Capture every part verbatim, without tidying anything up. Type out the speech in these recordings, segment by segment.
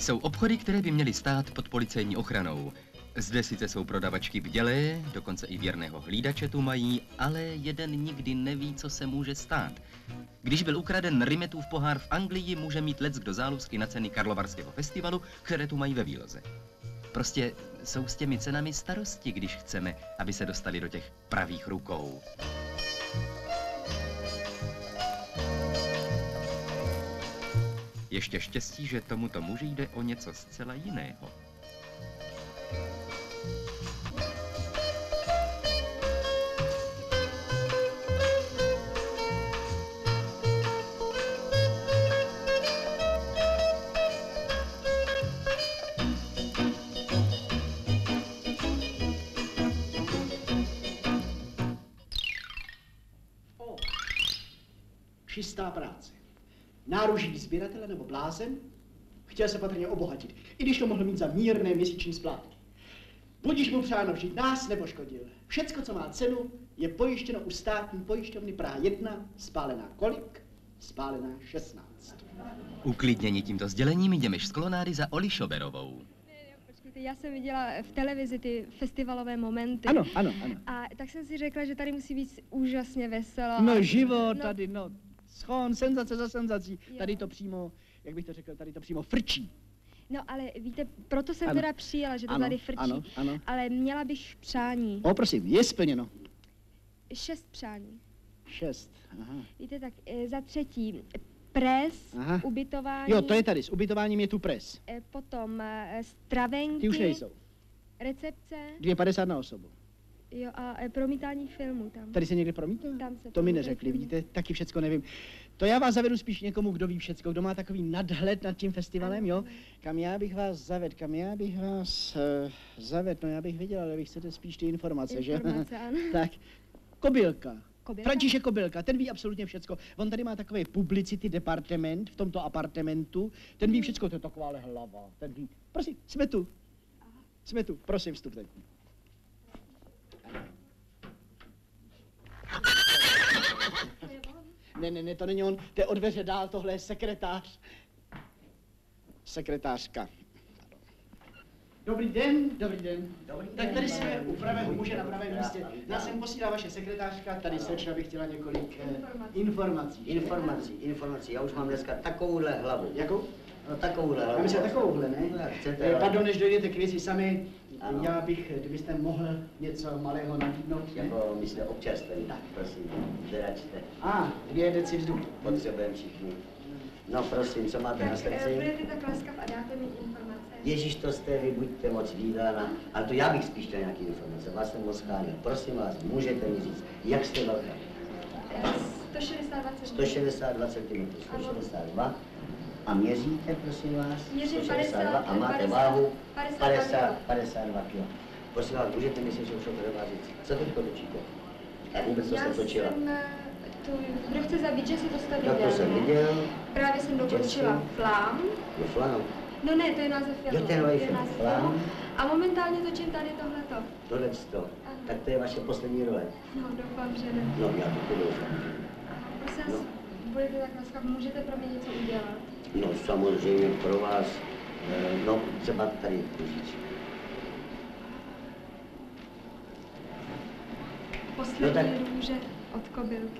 Jsou obchody, které by měly stát pod policejní ochranou. Zde sice jsou prodavačky bdělé, dokonce i věrného hlídače tu mají, ale jeden nikdy neví, co se může stát. Když byl ukraden Rimetův pohár v Anglii, může mít leckdo záluzky na ceny Karlovarského festivalu, které tu mají ve výloze. Prostě jsou s těmi cenami starosti, když chceme, aby se dostali do těch pravých rukou. Ještě štěstí, že tomuto muži jde o něco zcela jiného. Čistá práce. Náruží sběratele nebo blázen, chtěl se patrně obohatit, i když to mohl mít za mírné měsíční splátky. Budiž mu přáno vžít nás nepoškodil. Všecko, co má cenu, je pojištěno u státní pojišťovny Praha jedna, spálená kolik? Spálená šestnáct. Uklidnění tímto sdělením jdeme z kolonády za Oli Šoberovou. Počkejte, já jsem viděla v televizi ty festivalové momenty. Ano, ano, ano. A tak jsem si řekla, že tady musí být úžasně veselo. No a... život no... tady, no. Schon, senzace za senzací. Jo. Tady to přímo, jak bych to řekl, tady to přímo frčí. No ale víte, proto jsem ano. teda přijela, že to ano, tady frčí. Ano, ano. Ale měla bych přání. O, prosím, je splněno. Šest přání. Šest, aha. Víte, tak e, za třetí, pres, aha. ubytování. Jo, to je tady, s ubytováním je tu pres. E, potom e, stravenky. Ty už nejsou. Recepce. dvě padesát na osobu. Jo, a e, promítání filmu tam. Tady se někde promítá? Tam se to mi neřekli, filmu. Vidíte, taky všecko nevím. To já vás zavedu spíš někomu, kdo ví všecko, kdo má takový nadhled nad tím festivalem, ano, jo? Kam já bych vás zavedl, kam já bych vás uh, zavedl, no já bych viděl, ale vy chcete spíš ty informace, informace že? Ano. Tak, Kobylka. Kobylka? František Kobylka, ten ví absolutně všecko. On tady má takový publicity departement v tomto apartamentu, ten ví všecko, to je takováhle hlava, ten ví. Prosím, jsme tu. Jsme tu, prosím, vstupte. Ne, ne, ne, to není on, to je od dveře dál, tohle je sekretář. Sekretářka. Dobrý den, dobrý den. Dobrý tak tady jsme u pravého muže na pravém místě. Nás sem posílá vaše sekretářka, tady slečna bych chtěla několik eh, informací. Informací, informací, já už mám dneska takovouhle hlavu. Jakou? No takovouhle hlavu. Já myslím, takovouhle, ne? No, jak chcete, eh, ale... Pardon, než dojdete k věci sami, ano. Já bych, kdybyste mohl něco malého nabídnout. Jako my jsme občerstvení, tak prosím, vyračte. A, ah, dvě deci vzduchu. Potřebujeme všichni. No prosím, co máte tak, na srdci? Budete tak laskav a dáte mi informace. Ježíš, to jste vy, buďte moc výdána, ale to já bych spíš chtěl nějaký informace, vás jsem moc chánil. Prosím vás, můžete mi říct, jak jste velká? sto šedesát dva centimetrů. sto šedesát dva centimetrů, sto šedesát dva. A měříte, prosím vás? Měřím sto šedesát dva. A máte padesát, váhu? padesát, padesát dva kilo. Prosím vás, můžete mi si že už to říct. Co teďko točíte? A vůbec, co jste točila? Já jsem tu, kdo chce zabít, že si to jste viděl, Tak to jsem viděl. Právě jsem dokončila Flám. Jo, Flám. No ne, to je název filmu. Jo, ten nový film, Flám. A momentálně točím tady tohleto. Tohleto. Tak to je vaše poslední role. No, doufám, že ne. No, já to doufám. Prosím vás, no. Budete tak laskav, můžete pro mě něco udělat? No, samozřejmě pro vás. No, třeba tady říct. Poslední no, tak... růže od Kobylky.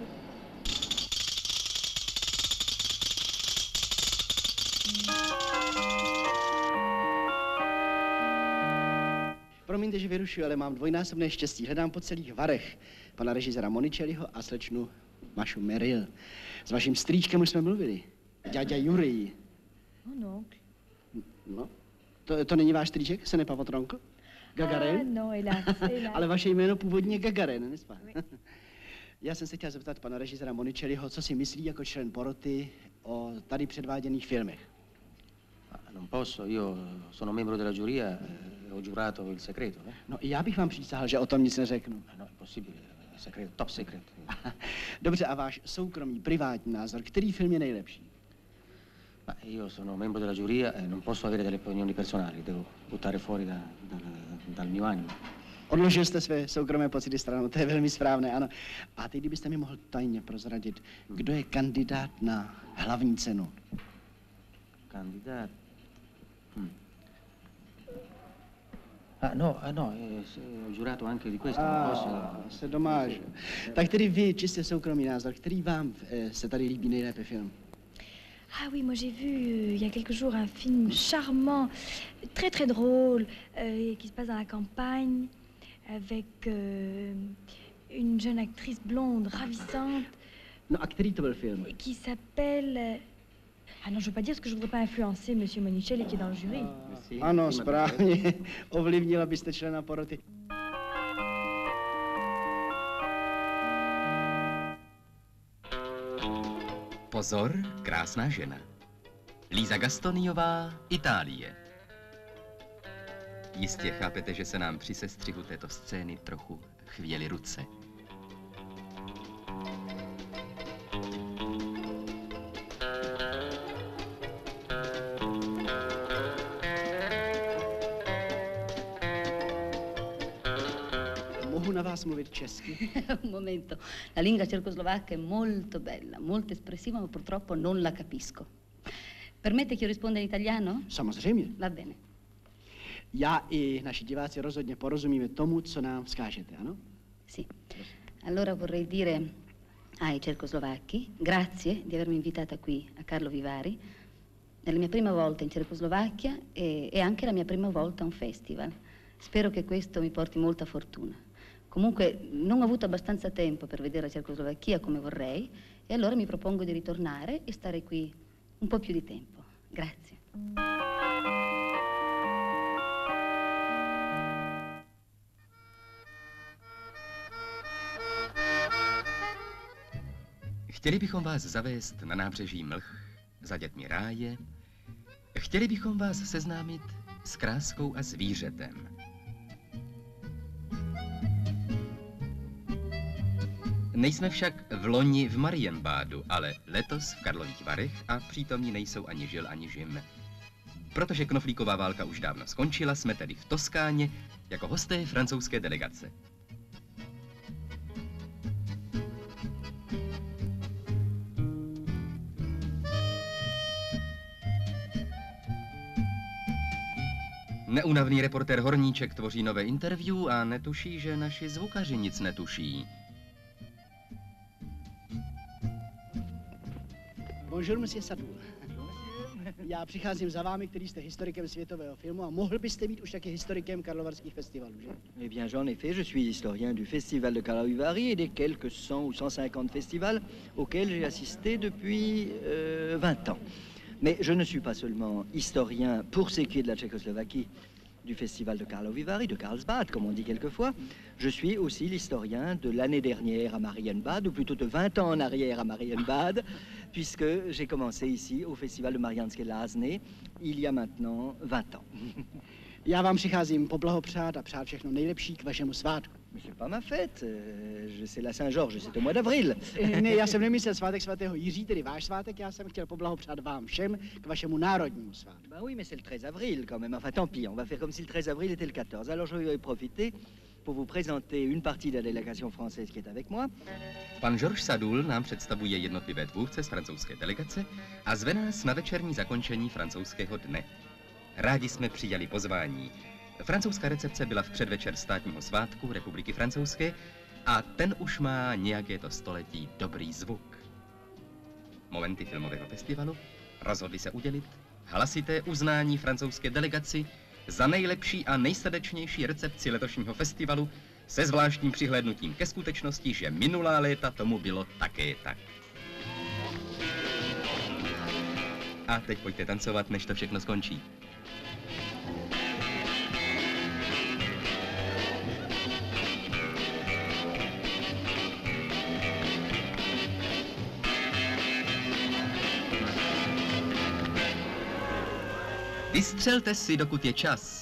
Promiňte, že vyrušuji, ale mám dvojnásobné štěstí. Hledám po celých varech pana režiséra Monicelliho a slečnu Mašu Merrill. S vaším strýčkem už jsme mluvili. Děďa Jurij. Oh, no. No, to, to není váš strýček, se Pavotronko? Gagarin? Ah, no, hélas, hélas. Ale vaše jméno původně je Gagarin, nespa? Já jsem se chtěl zeptat pana režiséra Monicelliho, co si myslí jako člen poroty o tady předváděných filmech. Non posso, io sono membro della giuria e ho giurato il segreto, ne? No i já bych vám přísahal, že o tom nic neřeknu. No, è possibile, segreto, top secret. Dobře, a váš soukromý, privátní názor, který film je nejlepší? Ma io sono membro della giuria e non posso avere delle opinioni personali, devo buttare fuori da, da, dal mio animo. Odložil jste své soukromé pocity stranou, to je velmi správné, ano. A teď, kdybyste mi mohl tajně prozradit, kdo je kandidát na hlavní cenu? Kandidát? Hmm. Ah, no, ah, no, eh, se- ho giurato anche di questo, non Ah, posso... c'est dommage. Tak tedy vy, čistě soukromý názor, který vám eh, se tady líbí nejlépe film? Ah oui, moi j'ai vu euh, il y a quelques jours un film charmant, très très drôle, euh, qui se passe dans la campagne, avec euh, une jeune actrice blonde ravissante, No a který to byl film? qui s'appelle... euh, Ah non, je veux pas dire ce que je voudrais pas influencer Monsieur Monicelli qui est dans le jury. Sì, Ano, sì, ma- správně. Ovlivnila byste člena poroty. Pozor, krásná žena. Líza Gastoniová, Itálie. Jistě chápete, že se nám při sestřihu této scény trochu chvěly ruce. Mohu na vás mluvit česky? Un momento, la lingua cecoslovacca è molto bella, molto espressiva, ma purtroppo non la capisco. Permette che io risponda in italiano? Samozřejmě. Va bene. Já i naši diváci rozhodně porozumíme tomu, co nám vzkážete, ano? Sì. Allora vorrei dire ai cecoslovacchi grazie di avermi invitata qui a Carlo Vivari. È la mia prima volta in Cecoslovacchia e è anche la mia prima volta a un festival. Spero che questo mi porti molta fortuna. Comunque non ho avuto abbastanza tempo per vedere la Cecoslovacchia come vorrei e allora mi propongo di ritornare e stare qui un po' più di tempo. Grazie. Chtěli bychom vás zavést na nábřeží Mlh, za dětmi ráje. Chtěli bychom vás seznámit s kráskou a zvířetem. Nejsme však v loni v Marienbádu, ale letos v Karlových Varech a přítomní nejsou ani Žil, ani Žim. Protože knoflíková válka už dávno skončila, jsme tedy v Toskáně jako hosté francouzské delegace. Neúnavný reportér Horníček tvoří nové interview a netuší, že naši zvukaři nic netuší. Bonjour, monsieur Sadoul. Já přicházím za vámi, který jste historikem světového filmu a mohl byste být už taky historikem karlovarských festivalů, že? Eh bien, j'en ai fait. Je suis historien du Festival de Karlovy Vary et des quelques cent ou cent cinquante festivals auxquels j'ai assisté depuis euh, vingt ans. Mais je ne suis pas seulement historien pour ce qui est de la Tchécoslovaquie, du Festival de Karlovy Vary, de Karlsbad, comme on dit quelquefois. Je suis aussi l'historien de l'année dernière à Marienbad, ou plutôt de vingt ans en arrière à Marienbad, puisque j'ai commencé ici au Festival de Mariánské Lázně il y a maintenant vingt ans. Já vám přicházím poblahopřát a přát všechno nejlepší k vašemu svátku. Mais c'est pas ma fête, euh, je- c'est la Saint-Georges, c'est au mois d'avril. Eh, Ne, já jsem nemyslel svátek svatého Jiří, tedy váš svátek, já jsem chtěl poblahopřát vám všem k vašemu národnímu svátku. Ben oui, mais c'est le treize avril quand même. Enfin, tant pis, on va faire comme si le treize avril était le quatorze. Alors, je vais profiter pour vous présenter une partie de la délégation française qui est avec moi. Pan Georges Sadoul nám představuje jednotlivé tvůrce z francouzské delegace a zve nás na večerní zakončení francouzského dne. Rádi jsme přijali pozvání. Francouzská recepce byla v předvečer státního svátku Republiky Francouzské a ten už má nějaké to století dobrý zvuk. Momenty filmového festivalu rozhodli se udělit hlasité uznání francouzské delegaci za nejlepší a nejsrdečnější recepci letošního festivalu se zvláštním přihlédnutím ke skutečnosti, že minulá léta tomu bylo také tak. A teď pojďte tancovat, než to všechno skončí. Vystřelte si, dokud je čas.